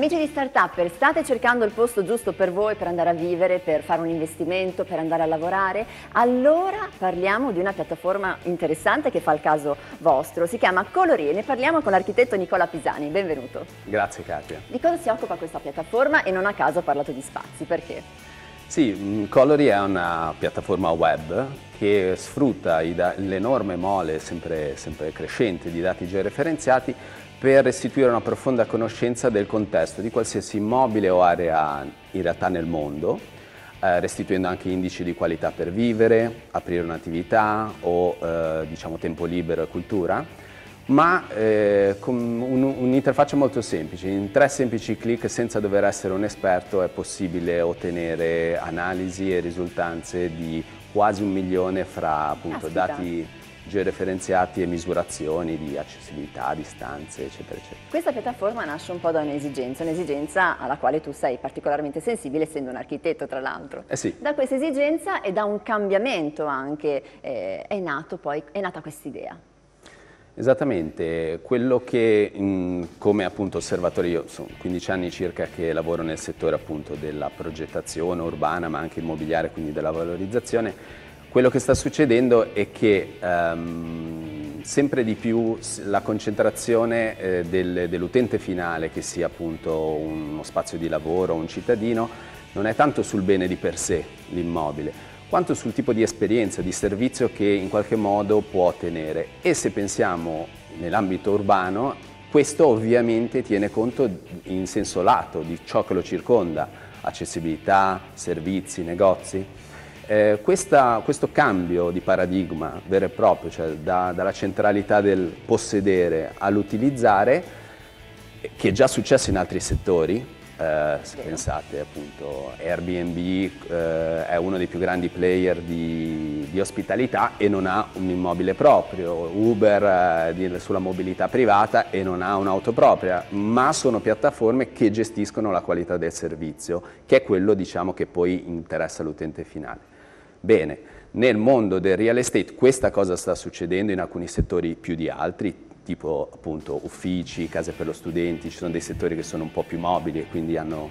Amici di Startupper, state cercando il posto giusto per voi per andare a vivere, per fare un investimento, per andare a lavorare? Allora parliamo di una piattaforma interessante che fa il caso vostro, si chiama Colorie, ne parliamo con l'architetto Nicola Pisani, benvenuto. Grazie Katia. Di cosa si occupa questa piattaforma e non a caso ho parlato di spazi, perché? Sì, Colorie è una piattaforma web che sfrutta l'enorme mole sempre crescente di dati georeferenziati per restituire una profonda conoscenza del contesto di qualsiasi immobile o area in realtà nel mondo, restituendo anche indici di qualità per vivere, aprire un'attività o diciamo tempo libero e cultura, ma con un'interfaccia molto semplice. In 3 semplici clic, senza dover essere un esperto, è possibile ottenere analisi e risultanze di quasi 1 milione fra appunto dati georeferenziati e misurazioni di accessibilità, distanze, eccetera, eccetera. Questa piattaforma nasce un po' da un'esigenza alla quale tu sei particolarmente sensibile, essendo un architetto tra l'altro. Sì. Da questa esigenza e da un cambiamento anche è nata quest'idea. Esattamente, quello che come appunto osservatore, io sono 15 anni circa che lavoro nel settore appunto della progettazione urbana ma anche immobiliare, quindi della valorizzazione. Quello che sta succedendo è che sempre di più la concentrazione dell'utente finale, che sia appunto uno spazio di lavoro o un cittadino, non è tanto sul bene di per sé l'immobile, quanto sul tipo di esperienza, di servizio che in qualche modo può ottenere. E se pensiamo nell'ambito urbano, questo ovviamente tiene conto in senso lato di ciò che lo circonda, accessibilità, servizi, negozi. Questo cambio di paradigma vero e proprio, cioè dalla centralità del possedere all'utilizzare, che è già successo in altri settori, se pensate appunto Airbnb è uno dei più grandi player di ospitalità e non ha un immobile proprio, Uber sulla mobilità privata e non ha un'auto propria, ma sono piattaforme che gestiscono la qualità del servizio, che è quello diciamo che poi interessa l'utente finale. Bene, nel mondo del real estate questa cosa sta succedendo in alcuni settori più di altri, tipo appunto uffici, case per lo studenti, ci sono dei settori che sono un po' più mobili e quindi hanno...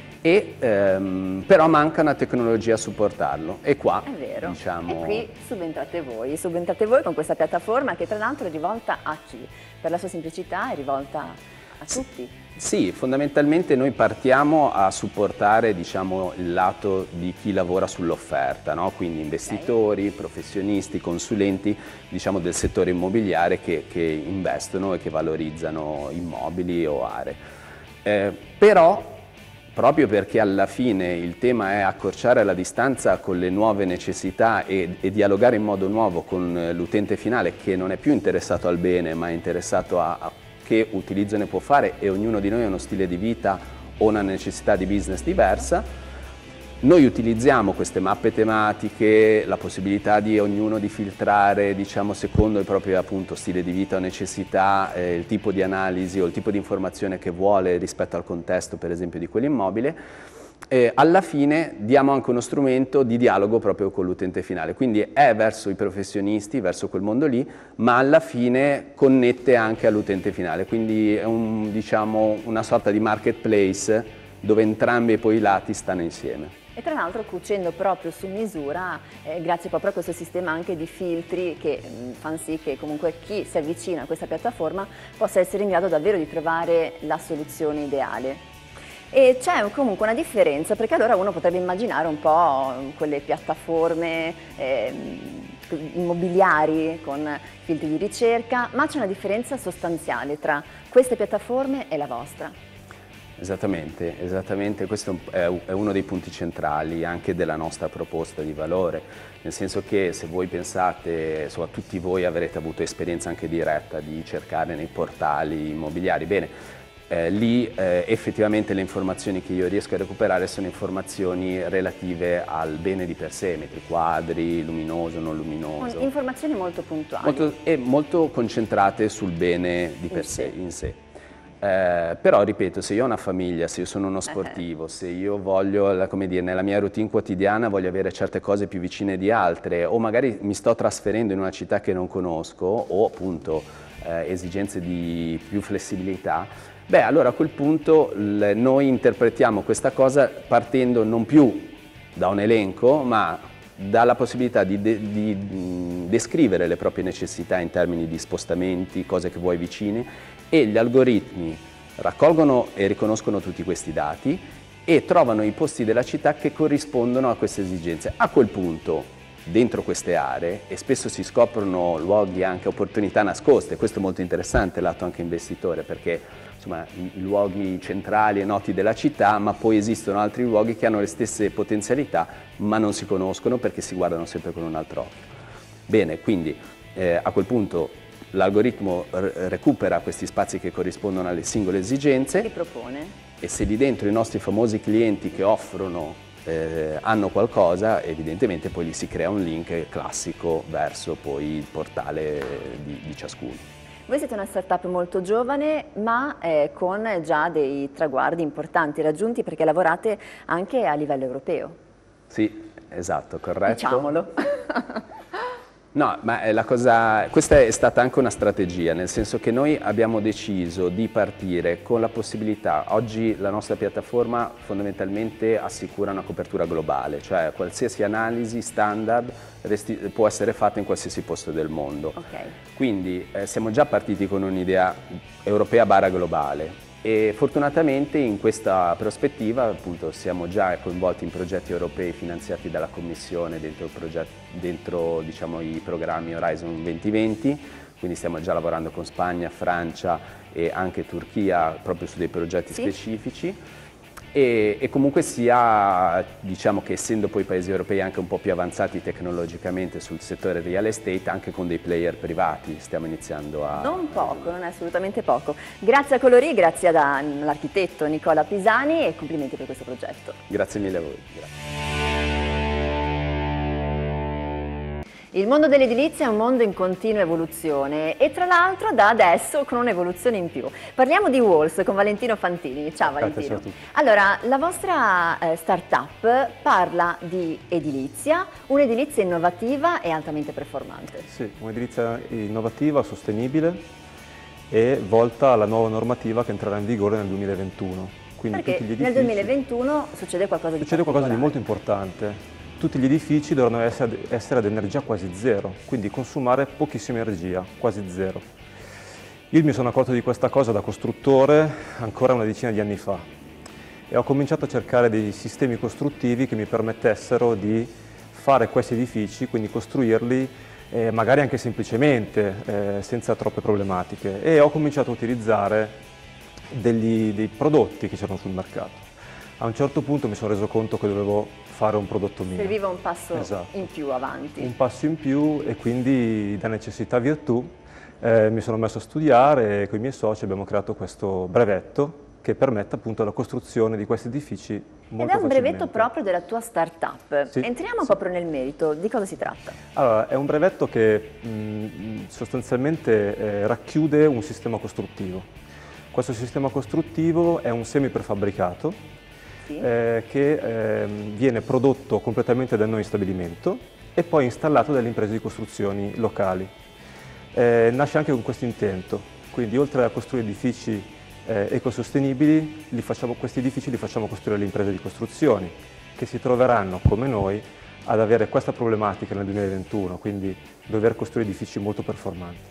però manca una tecnologia a supportarlo e qua è vero. diciamo... E qui subentrate voi con questa piattaforma che tra l'altro è rivolta a chi? Per la sua semplicità è rivolta a tutti. Sì, fondamentalmente noi partiamo a supportare diciamo, il lato di chi lavora sull'offerta, no? Quindi investitori, professionisti, consulenti diciamo, del settore immobiliare che investono e che valorizzano immobili o aree. Però, proprio perché alla fine il tema è accorciare la distanza con le nuove necessità e dialogare in modo nuovo con l'utente finale che non è più interessato al bene ma è interessato a che utilizzo ne può fare e ognuno di noi ha uno stile di vita o una necessità di business diversa, noi utilizziamo queste mappe tematiche, la possibilità di ognuno di filtrare diciamo, secondo il proprio appunto, stile di vita o necessità, il tipo di analisi o il tipo di informazione che vuole rispetto al contesto per esempio di quell'immobile. Alla fine diamo anche uno strumento di dialogo proprio con l'utente finale, quindi è verso i professionisti, verso quel mondo lì, ma alla fine connette anche all'utente finale, quindi è diciamo, una sorta di marketplace dove entrambi poi i lati stanno insieme. E tra l'altro cucendo proprio su misura, grazie proprio a questo sistema anche di filtri che fanno sì che comunque chi si avvicina a questa piattaforma possa essere in grado davvero di trovare la soluzione ideale. E c'è comunque una differenza, perché allora uno potrebbe immaginare un po' quelle piattaforme immobiliari con filtri di ricerca, ma c'è una differenza sostanziale tra queste piattaforme e la vostra. Esattamente, questo è uno dei punti centrali anche della nostra proposta di valore, nel senso che se voi pensate, insomma tutti voi avrete avuto esperienza anche diretta di cercare nei portali immobiliari, bene, lì effettivamente le informazioni che io riesco a recuperare sono informazioni relative al bene di per sé, metri quadri, luminoso, non luminoso. Informazioni molto puntuali. Molto concentrate sul bene di per sé, in sé. Però ripeto, se io ho una famiglia, se io sono uno sportivo, se io voglio, come dire, nella mia routine quotidiana voglio avere certe cose più vicine di altre, o magari mi sto trasferendo in una città che non conosco, o appunto esigenze di più flessibilità, Beh, allora a quel punto noi interpretiamo questa cosa partendo non più da un elenco, ma dalla possibilità di descrivere le proprie necessità in termini di spostamenti, cose che vuoi vicine, e gli algoritmi raccolgono e riconoscono tutti questi dati e trovano i posti della città che corrispondono a queste esigenze. A quel punto, dentro queste aree, e spesso si scoprono luoghi, anche opportunità nascoste, questo è molto interessante lato anche investitore, perché insomma i luoghi centrali e noti della città, ma poi esistono altri luoghi che hanno le stesse potenzialità ma non si conoscono perché si guardano sempre con un altro occhio. Bene, quindi a quel punto l'algoritmo recupera questi spazi che corrispondono alle singole esigenze, li propone, e se lì dentro i nostri famosi clienti che offrono hanno qualcosa, evidentemente poi lì si crea un link classico verso poi il portale di ciascuno. Voi siete una startup molto giovane, ma con già dei traguardi importanti raggiunti, perché lavorate anche a livello europeo. Sì, esatto, corretto. Diciamolo. No, ma questa è stata anche una strategia, nel senso che noi abbiamo deciso di partire con la possibilità, oggi la nostra piattaforma fondamentalmente assicura una copertura globale, cioè qualsiasi analisi standard può essere fatta in qualsiasi posto del mondo. Okay. Quindi siamo già partiti con un'idea europea / globale. E fortunatamente in questa prospettiva appunto siamo già coinvolti in progetti europei finanziati dalla Commissione dentro diciamo, i programmi Horizon 2020, quindi stiamo già lavorando con Spagna, Francia e anche Turchia proprio su dei progetti specifici. E comunque sia, diciamo che essendo poi paesi europei anche un po' più avanzati tecnologicamente sul settore real estate, anche con dei player privati stiamo iniziando a... Non poco, non è assolutamente poco. Grazie a Colori, grazie all'architetto Nicola Pisani e complimenti per questo progetto. Grazie mille a voi. Grazie. Il mondo dell'edilizia è un mondo in continua evoluzione e tra l'altro da adesso con un'evoluzione in più. Parliamo di Walls con Valentino Fantini. Ciao Valentino. Ciao a tutti. Allora, la vostra startup parla di edilizia, un'edilizia innovativa e altamente performante. Sì, un'edilizia innovativa, sostenibile e volta alla nuova normativa che entrerà in vigore nel 2021. Quindi perché tutti gli edifici... nel 2021 succede qualcosa di molto importante. Tutti gli edifici dovranno essere ad energia quasi zero, quindi consumare pochissima energia, quasi zero. Io mi sono accorto di questa cosa da costruttore ancora una decina di anni fa e ho cominciato a cercare dei sistemi costruttivi che mi permettessero di fare questi edifici, quindi costruirli magari anche semplicemente, senza troppe problematiche, e ho cominciato a utilizzare dei prodotti che c'erano sul mercato. A un certo punto mi sono reso conto che dovevo fare un prodotto mio. Serviva un passo in più avanti. Un passo in più e quindi da necessità virtù mi sono messo a studiare e con i miei soci abbiamo creato questo brevetto che permette appunto la costruzione di questi edifici molto facilmente. Ed è un brevetto proprio della tua startup. Sì, Entriamo proprio nel merito, di cosa si tratta? Allora, è un brevetto che sostanzialmente racchiude un sistema costruttivo. Questo sistema costruttivo è un semi-prefabbricato che viene prodotto completamente dal nostro stabilimento e poi installato dalle imprese di costruzioni locali. Nasce anche con questo intento, quindi oltre a costruire edifici ecosostenibili, questi edifici li facciamo costruire alle imprese di costruzioni che si troveranno, come noi, ad avere questa problematica nel 2021, quindi dover costruire edifici molto performanti.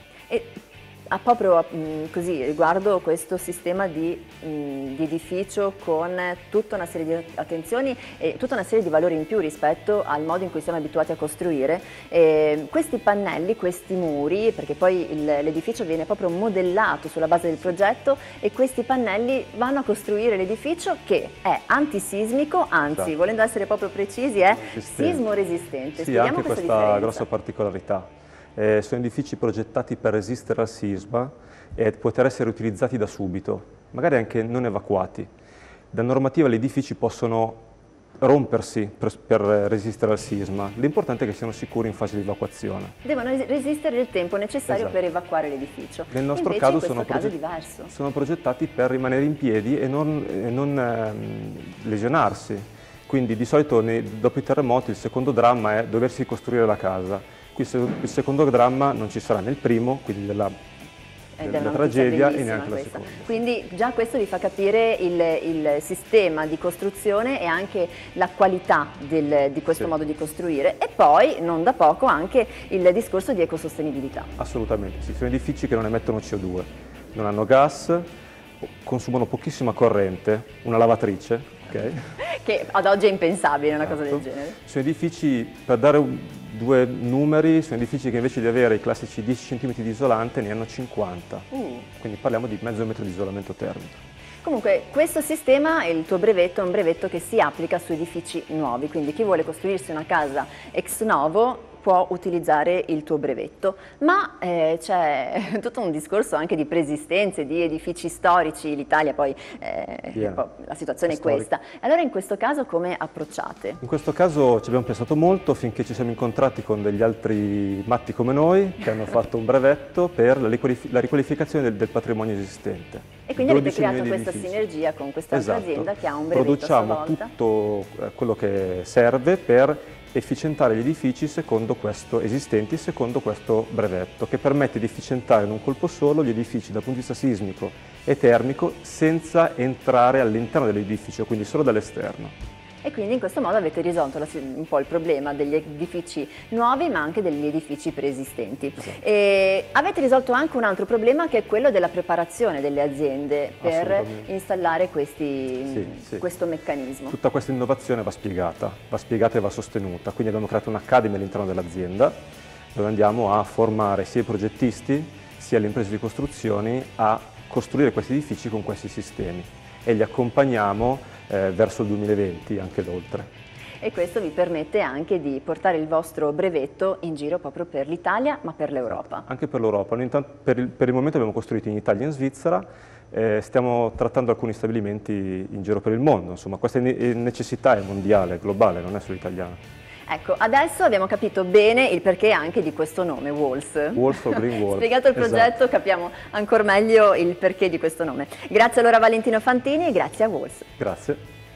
Proprio così, riguardo questo sistema di edificio con tutta una serie di attenzioni e tutta una serie di valori in più rispetto al modo in cui siamo abituati a costruire, questi pannelli, questi muri, perché poi l'edificio viene proprio modellato sulla base del progetto e questi pannelli vanno a costruire l'edificio che è antisismico, anzi, volendo essere proprio precisi, è sismo resistente. Sì, anche questa grossa particolarità. Sono edifici progettati per resistere al sisma e poter essere utilizzati da subito, magari anche non evacuati. Da normativa gli edifici possono rompersi per resistere al sisma, l'importante è che siano sicuri in fase di evacuazione. Devono resistere il tempo necessario per evacuare l'edificio. Nel nostro caso sono progettati per rimanere in piedi e non lesionarsi. Quindi di solito dopo i terremoti il secondo dramma è doversi costruire la casa. Qui il secondo dramma non ci sarà nel primo, quindi della della tragedia e neanche la seconda. Quindi già questo vi fa capire il sistema di costruzione e anche la qualità di questo modo di costruire, e poi non da poco anche il discorso di ecosostenibilità. Assolutamente, sì, sono edifici che non emettono CO2, non hanno gas, consumano pochissima corrente, una lavatrice, okay? Che ad oggi è impensabile una cosa del genere. Sono edifici, per dare due numeri, sono edifici che invece di avere i classici 10 cm di isolante ne hanno 50, quindi parliamo di mezzo metro di isolamento termico. Comunque questo sistema, il tuo brevetto, è un brevetto che si applica su edifici nuovi, quindi chi vuole costruirsi una casa ex novo può utilizzare il tuo brevetto, ma c'è tutto un discorso anche di preesistenze, di edifici storici. L'Italia poi, la situazione è questa. Allora in questo caso come approcciate? In questo caso ci abbiamo pensato molto finché ci siamo incontrati con degli altri matti come noi che hanno fatto un brevetto per la riqualificazione del patrimonio esistente. E quindi avete creato questa sinergia con quest'altra azienda che ha un brevetto a sua volta. Produciamo tutto quello che serve per efficientare gli edifici esistenti secondo questo brevetto, che permette di efficientare in un colpo solo gli edifici dal punto di vista sismico e termico senza entrare all'interno dell'edificio, quindi solo dall'esterno. E quindi in questo modo avete risolto un po' il problema degli edifici nuovi ma anche degli edifici preesistenti. Esatto. E avete risolto anche un altro problema, che è quello della preparazione delle aziende per installare questo meccanismo. Tutta questa innovazione va spiegata e va sostenuta, quindi abbiamo creato un'accademia all'interno dell'azienda dove andiamo a formare sia i progettisti sia le imprese di costruzioni a costruire questi edifici con questi sistemi e li accompagniamo verso il 2020, anche l'oltre. E questo vi permette anche di portare il vostro brevetto in giro proprio per l'Italia, ma per l'Europa. Anche per l'Europa. Per il momento abbiamo costruito in Italia e in Svizzera, stiamo trattando alcuni stabilimenti in giro per il mondo. Insomma, questa necessità è mondiale, è globale, non è solo italiana. Ecco, adesso abbiamo capito bene il perché anche di questo nome, Walls. Walls for Green World. Spiegato il progetto, capiamo ancora meglio il perché di questo nome. Grazie allora a Valentino Fantini e grazie a Walls. Grazie.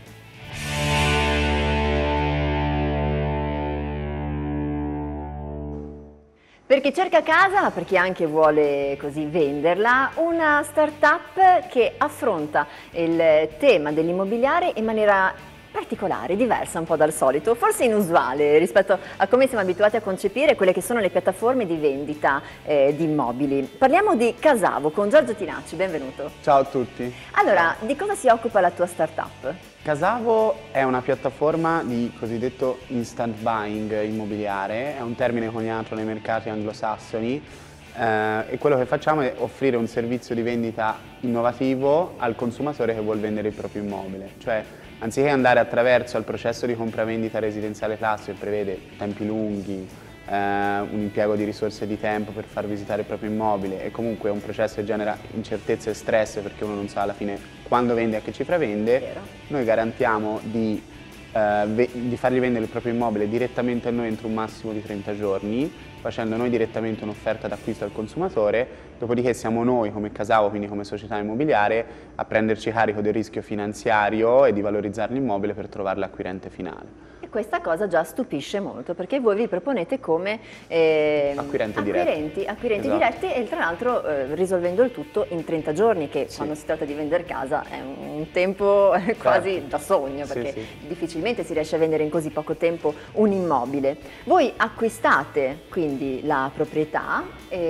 Per chi cerca casa, ma per chi anche vuole così venderla, una start-up che affronta il tema dell'immobiliare in maniera particolare, diversa un po' dal solito, forse inusuale rispetto a come siamo abituati a concepire quelle che sono le piattaforme di vendita di immobili. Parliamo di Casavo con Giorgio Tinacci, benvenuto. Ciao a tutti. Allora, di cosa si occupa la tua startup? Casavo è una piattaforma di cosiddetto instant buying immobiliare, è un termine coniato nei mercati anglosassoni e quello che facciamo è offrire un servizio di vendita innovativo al consumatore che vuol vendere il proprio immobile, cioè anziché andare attraverso il processo di compravendita residenziale classico che prevede tempi lunghi, un impiego di risorse e di tempo per far visitare il proprio immobile e comunque è un processo che genera incertezze e stress perché uno non sa alla fine quando vende e a che cifra vende, noi garantiamo di fargli vendere il proprio immobile direttamente a noi entro un massimo di 30 giorni, facendo noi direttamente un'offerta d'acquisto al consumatore, dopodiché siamo noi come Casavo, quindi come società immobiliare, a prenderci carico del rischio finanziario e di valorizzare l'immobile per trovare l'acquirente finale. E questa cosa già stupisce molto perché voi vi proponete come acquirenti diretti e tra l'altro risolvendo il tutto in 30 giorni che quando si tratta di vendere casa è un tempo quasi da sogno perché difficilmente si riesce a vendere in così poco tempo un immobile. Voi acquistate quindi la proprietà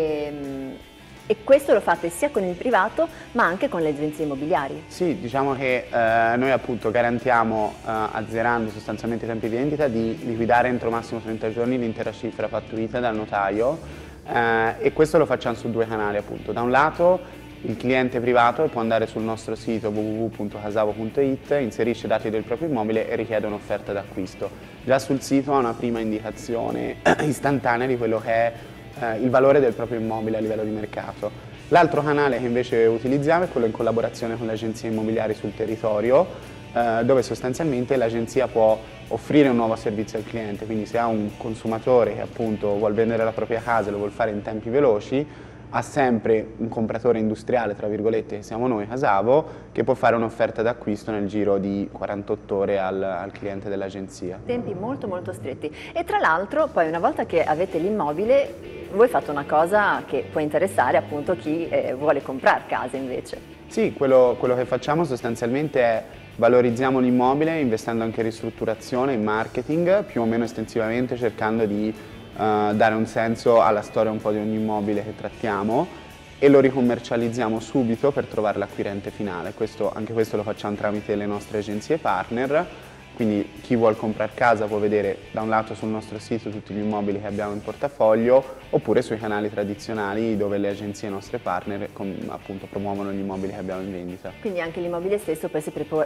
e questo lo fate sia con il privato ma anche con le agenzie immobiliari? Sì, diciamo che noi appunto garantiamo, azzerando sostanzialmente i tempi di vendita, di liquidare entro massimo 30 giorni l'intera cifra pattuita dal notaio e questo lo facciamo su due canali appunto. Da un lato il cliente privato può andare sul nostro sito www.casavo.it, inserisce i dati del proprio immobile e richiede un'offerta d'acquisto. Già sul sito ha una prima indicazione istantanea di quello che è il valore del proprio immobile a livello di mercato. L'altro canale che invece utilizziamo è quello in collaborazione con le agenzie immobiliari sul territorio, dove sostanzialmente l'agenzia può offrire un nuovo servizio al cliente, quindi se ha un consumatore che appunto vuol vendere la propria casa e lo vuol fare in tempi veloci, ha sempre un compratore industriale, tra virgolette, che siamo noi, Casavo, che può fare un'offerta d'acquisto nel giro di 48 ore al cliente dell'agenzia. Tempi molto molto stretti. E tra l'altro poi una volta che avete l'immobile, voi fate una cosa che può interessare appunto chi vuole comprare casa invece. Sì, quello che facciamo sostanzialmente è valorizziamo l'immobile investendo anche in ristrutturazione, in marketing, più o meno estensivamente cercando di dare un senso alla storia un po' di ogni immobile che trattiamo e lo ricommercializziamo subito per trovare l'acquirente finale. Anche questo lo facciamo tramite le nostre agenzie partner, quindi chi vuol comprare casa può vedere da un lato sul nostro sito tutti gli immobili che abbiamo in portafoglio oppure sui canali tradizionali dove le agenzie nostre partner appunto promuovono gli immobili che abbiamo in vendita. Quindi anche l'immobile stesso poi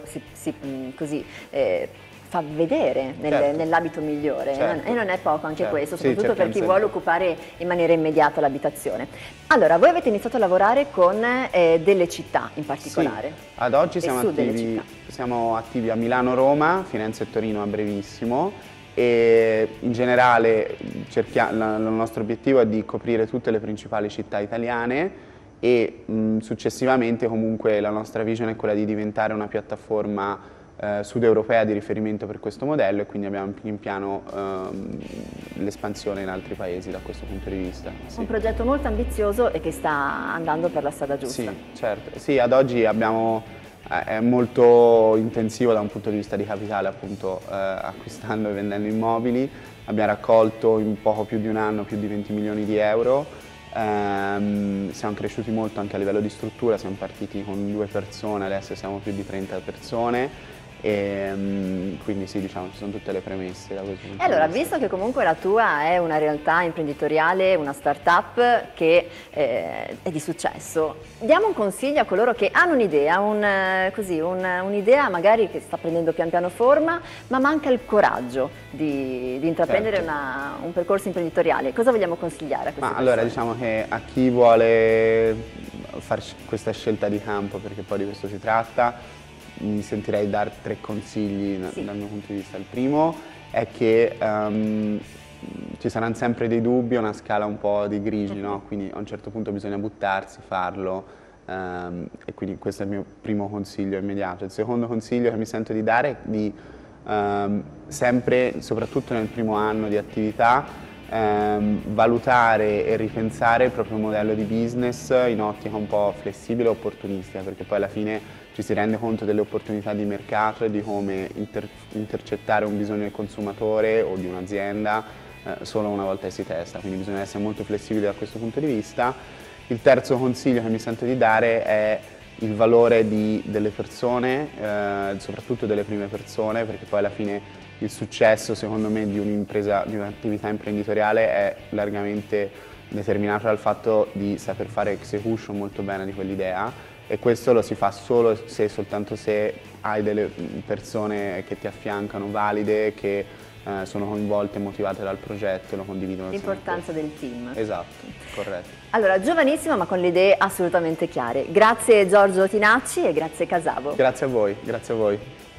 fa vedere nell'abito migliore, certo. E non è poco anche certo. questo, Sì, soprattutto per chi certo. vuole occupare in maniera immediata l'abitazione. Allora, voi avete iniziato a lavorare con delle città in particolare? Sì. Ad oggi E siamo attivi a Milano, Roma, Firenze e Torino a brevissimo e in generale il nostro obiettivo è di coprire tutte le principali città italiane e successivamente comunque la nostra visione è quella di diventare una piattaforma sud-europea di riferimento per questo modello e quindi abbiamo in piano l'espansione in altri paesi da questo punto di vista. Sì. Un progetto molto ambizioso e che sta andando per la strada giusta. Sì, certo. Sì, ad oggi è molto intensivo da un punto di vista di capitale, appunto, acquistando e vendendo immobili. Abbiamo raccolto in poco più di un anno più di 20 milioni di euro. Siamo cresciuti molto anche a livello di struttura, siamo partiti con 2 persone, adesso siamo più di 30 persone. E quindi sì, diciamo, ci sono tutte le premesse da questo punto E allora, di vista. visto che comunque la tua è una realtà imprenditoriale, una start-up che è di successo, diamo un consiglio a coloro che hanno un'idea, un'idea magari che sta prendendo pian piano forma, ma manca il coraggio di intraprendere Certo. un percorso imprenditoriale. Cosa vogliamo consigliare a queste persone? Allora, diciamo che a chi vuole fare questa scelta di campo, perché poi di questo si tratta, mi sentirei dare 3 consigli dal mio punto di vista. Il primo è che ci saranno sempre dei dubbi, una scala un po' di grigi, no? Quindi a un certo punto bisogna buttarsi, farlo e quindi questo è il mio primo consiglio immediato. Il secondo consiglio che mi sento di dare è di sempre, soprattutto nel primo anno di attività, valutare e ripensare il proprio modello di business in ottica un po' flessibile e opportunistica, perché poi alla fine ci si rende conto delle opportunità di mercato e di come intercettare un bisogno del consumatore o di un'azienda solo una volta che si testa, quindi bisogna essere molto flessibili da questo punto di vista. Il terzo consiglio che mi sento di dare è il valore delle persone, soprattutto delle prime persone, perché poi alla fine il successo secondo me di un'impresa, di un'attività imprenditoriale è largamente determinato dal fatto di saper fare execution molto bene di quell'idea e questo lo si fa solo se, soltanto se hai delle persone che ti affiancano, valide, che sono coinvolte e motivate dal progetto e lo condividono. L'importanza del team. Esatto, corretto. Allora, giovanissimo ma con le idee assolutamente chiare. Grazie Giorgio Tinacci e grazie Casavo. Grazie a voi, grazie a voi.